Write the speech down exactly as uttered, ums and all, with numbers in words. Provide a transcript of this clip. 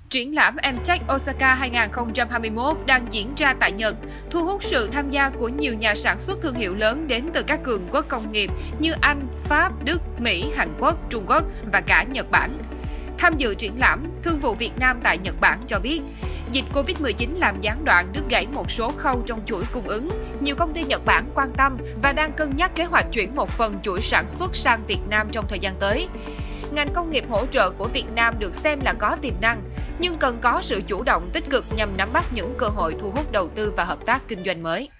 Triển lãm em tech Osaka hai không hai mốt đang diễn ra tại Nhật, thu hút sự tham gia của nhiều nhà sản xuất thương hiệu lớn đến từ các cường quốc công nghiệp như Anh, Pháp, Đức, Mỹ, Hàn Quốc, Trung Quốc và cả Nhật Bản. Tham dự triển lãm, Thương vụ Việt Nam tại Nhật Bản cho biết, dịch Covid mười chín làm gián đoạn đứt gãy một số khâu trong chuỗi cung ứng. Nhiều công ty Nhật Bản quan tâm và đang cân nhắc kế hoạch chuyển một phần chuỗi sản xuất sang Việt Nam trong thời gian tới. Ngành công nghiệp hỗ trợ của Việt Nam được xem là có tiềm năng, nhưng cần có sự chủ động tích cực nhằm nắm bắt những cơ hội thu hút đầu tư và hợp tác kinh doanh mới.